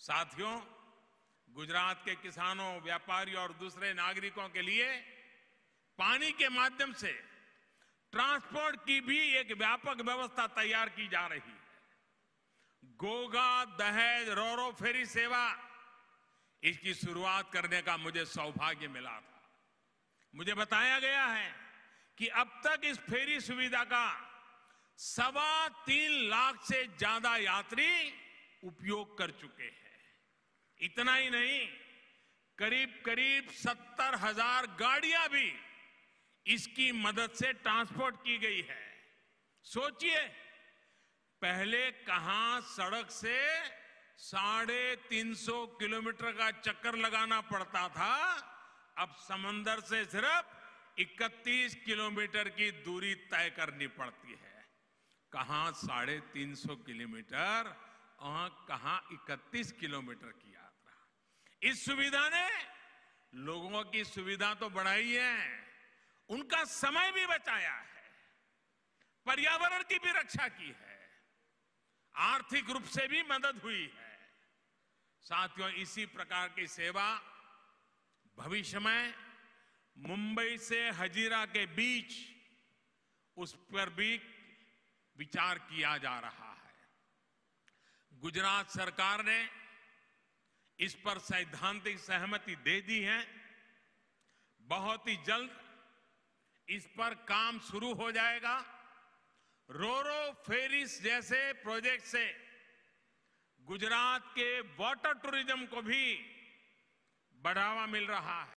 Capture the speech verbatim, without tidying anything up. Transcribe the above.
साथियों, गुजरात के किसानों, व्यापारियों और दूसरे नागरिकों के लिए पानी के माध्यम से ट्रांसपोर्ट की भी एक व्यापक व्यवस्था तैयार की जा रही है। गोगा दहेज रोरो फेरी सेवा, इसकी शुरुआत करने का मुझे सौभाग्य मिला था। मुझे बताया गया है कि अब तक इस फेरी सुविधा का सवा तीन लाख से ज्यादा यात्री उपयोग कर चुके हैं। इतना ही नहीं, करीब करीब सत्तर हजार गाड़ियां भी इसकी मदद से ट्रांसपोर्ट की गई है। सोचिए, पहले कहां सड़क से साढ़े तीन सौ किलोमीटर का चक्कर लगाना पड़ता था, अब समंदर से सिर्फ इकतीस किलोमीटर की दूरी तय करनी पड़ती है। कहां साढ़े तीन सौ किलोमीटर और कहां इकतीस किलोमीटर की यात्रा। इस सुविधा ने लोगों की सुविधा तो बढ़ाई है, उनका समय भी बचाया है, पर्यावरण की भी रक्षा की है, आर्थिक रूप से भी मदद हुई है। साथियों, इसी प्रकार की सेवा भविष्य में मुंबई से हजीरा के बीच उस पर भी विचार किया जा रहा है। गुजरात सरकार ने इस पर सैद्धांतिक सहमति दे दी है। बहुत ही जल्द इस पर काम शुरू हो जाएगा। रोरो फेरीज जैसे प्रोजेक्ट से गुजरात के वाटर टूरिज्म को भी बढ़ावा मिल रहा है।